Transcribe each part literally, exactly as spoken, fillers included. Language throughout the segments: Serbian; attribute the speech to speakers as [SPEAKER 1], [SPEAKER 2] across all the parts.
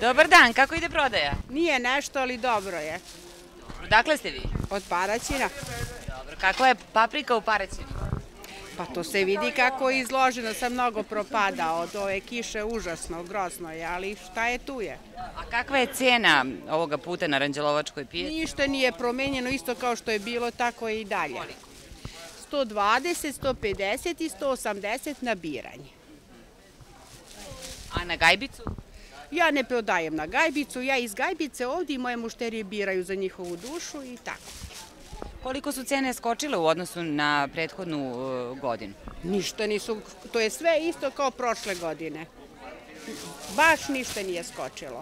[SPEAKER 1] Dobar dan, kako ide prodaja?
[SPEAKER 2] Nije nešto, ali dobro je.
[SPEAKER 1] Odakle ste vi?
[SPEAKER 2] Od Paraćina.
[SPEAKER 1] Dobro, kakva je paprika u Paraćinu?
[SPEAKER 2] Pa to se vidi kako je izloženo, sa mnogo propada od ove kiše, užasno, grozno je, ali šta je tu je.
[SPEAKER 1] A kakva je cena ovoga puta na Ranđelovačkoj pijaci?
[SPEAKER 2] Ništa nije promenjeno, isto kao što je bilo, tako je i dalje. sto dvadeset, sto pedeset i sto osamdeset na biranje.
[SPEAKER 1] A na gajbicu?
[SPEAKER 2] Ja ne prodajem na gajbicu, ja iz gajbice ovdje i moje mušterije biraju za njihovu dušu i tako.
[SPEAKER 1] Koliko su cene skočile u odnosu na prethodnu godinu?
[SPEAKER 2] Ništa nisu, to je sve isto kao prošle godine. Baš ništa nije skočilo.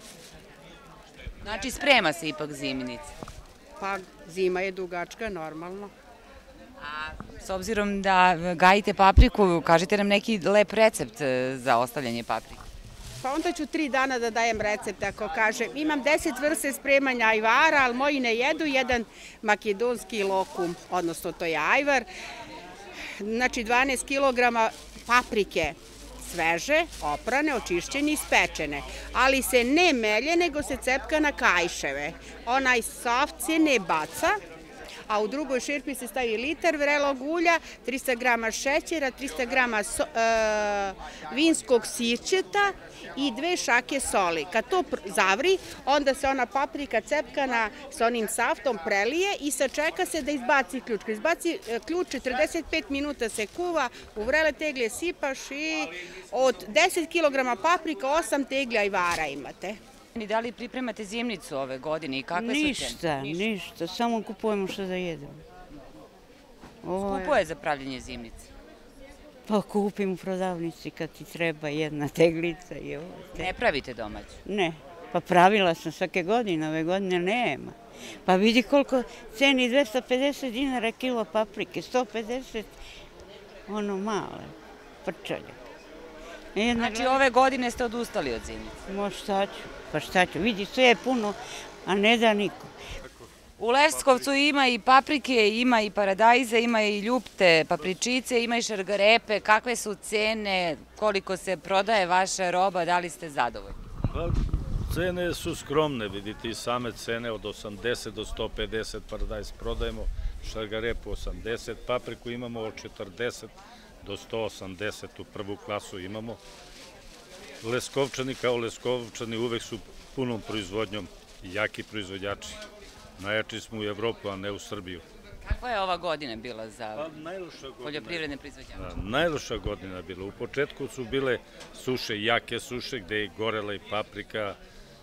[SPEAKER 1] Znači sprema se ipak zimnica?
[SPEAKER 2] Pa zima je dugačka, normalno.
[SPEAKER 1] A s obzirom da gajite papriku, kažite nam neki lep recept za ostavljanje paprike.
[SPEAKER 2] Pa onda ću tri dana da dajem recept, ako kažem. Imam deset vrste spremanja ajvara, ali moji ne jedu, jedan makedonski lokum, odnosno to je ajvar. Znači dvanaest kilograma paprike sveže, oprane, očišćene i ispečene. Ali se ne melje, nego se cepka na kajševe. Onaj soft se ne baca, a u drugoj šerpi se stavi litar vrelog ulja, trista grama šećera, trista grama vinskog sirćeta i dve šake soli. Kad to zavri, onda se ona paprika cepkana sa onim saftom prelije i sačeka se da izbaci ključ. Kad izbaci ključ, četrdeset pet minuta se kuva, u vrele teglje sipaš i od deset kilograma paprika osam teglja ajvara imate.
[SPEAKER 1] Da li pripremate zimnicu ove godine i kakve su cene?
[SPEAKER 3] Ništa, ništa, samo kupujemo što da jedemo.
[SPEAKER 1] Skupo je za pravljenje zimnice?
[SPEAKER 3] Pa kupim u prodavnici kad ti treba jedna teglica i ovo.
[SPEAKER 1] Ne pravite domaću?
[SPEAKER 3] Ne, pa pravila sam svake godine, ove godine nema. Pa vidi koliko ceni dvesta pedeset dinara kilo paprike, sto pedeset ono male, prčalje.
[SPEAKER 1] Znači ove godine ste odustali od zimnice?
[SPEAKER 3] Mo šta ću, pa šta ću, vidi sve je puno, a ne da niko.
[SPEAKER 1] U Leskovcu ima i paprike, ima i paradajza, ima i ljupte, papričice, ima i šargarepe. Kakve su cene, koliko se prodaje vaša roba, da li ste zadovoljni?
[SPEAKER 4] Cene su skromne, vidite i same cene od osamdeset do sto pedeset paradajz prodajemo, šargarepu osamdeset, papriku imamo od četrdeset do sto osamdeset, u prvu klasu imamo. Leskovčani kao Leskovčani uvek su punom proizvodnjom jaki proizvodjači. Najjači smo u Evropu, a ne u Srbiju.
[SPEAKER 1] Kakva je ova godina bila za poljoprivredne proizvođače?
[SPEAKER 4] Najloša godina je bila. U početku su bile suše, jake suše, gde je gorela i paprika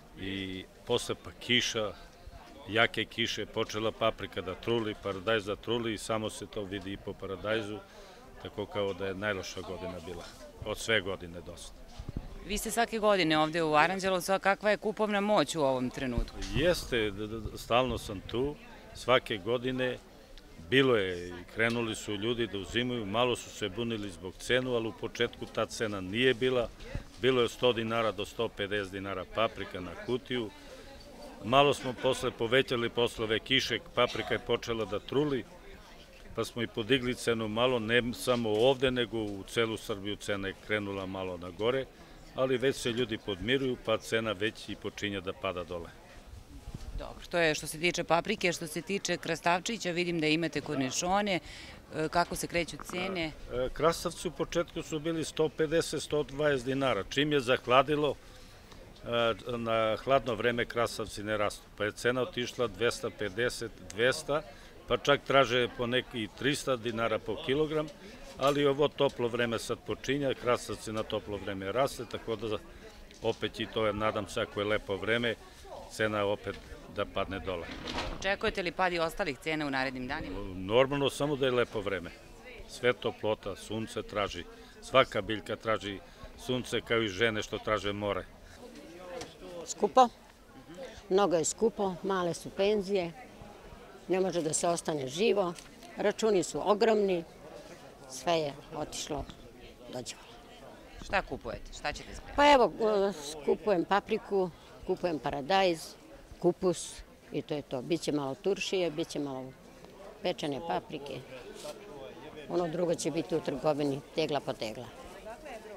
[SPEAKER 4] i posle pa kiša, jake kiše, počela paprika da truli, paradajz da truli i samo se to vidi i po paradajzu, tako kao da je najloša godina bila. Od sve godine dosta.
[SPEAKER 1] Vi ste svake godine ovde u Aranđelovcu, a kakva je kupovna moć u ovom trenutku?
[SPEAKER 4] Jeste, stalno sam tu, svake godine bilo je i krenuli su ljudi da uzimaju, malo su se bunili zbog cenu, ali u početku ta cena nije bila, bilo je od sto dinara do sto pedeset dinara paprika na kutiju, malo smo posle povećali posle ove kiše, paprika je počela da truli, pa smo i podigli cenu malo, ne samo ovde, nego u celu Srbiju cena je krenula malo na gore, ali već se ljudi podmiruju, pa cena već i počinje da pada dole.
[SPEAKER 1] Dobro, to je što se tiče paprike, što se tiče krastavčića, vidim da imate kornišone, kako se kreću cene?
[SPEAKER 4] Krastavci u početku su bili sto pedeset do sto dvadeset dinara, čim je zahladilo, na hladno vreme krastavci ne rastu, pa je cena otišla dvesta pedeset do dvesta, pa čak traže po neki trista dinara po kilogram, ali ovo toplo vreme sad počinja, krastavci na toplo vreme raste, tako da opet i to je, nadam se, ako je lepo vreme, cena opet da padne dole.
[SPEAKER 1] Očekujete li pad i ostalih cena u narednim danima?
[SPEAKER 4] Normalno, samo da je lepo vreme. Sve toplota, sunce traži, svaka biljka traži sunce kao i žene što traže more.
[SPEAKER 5] Skupo, mnogo je skupo, male su penzije, ne može da se ostane živo, računi su ogromni, sve je otišlo dođevala.
[SPEAKER 1] Šta kupujete? Šta ćete spremati?
[SPEAKER 5] Pa evo, kupujem papriku, kupujem paradajz, kupus i to je to. Biće malo turšije, biće malo pečene paprike. Ono drugo će biti u trgovini tegla po tegla.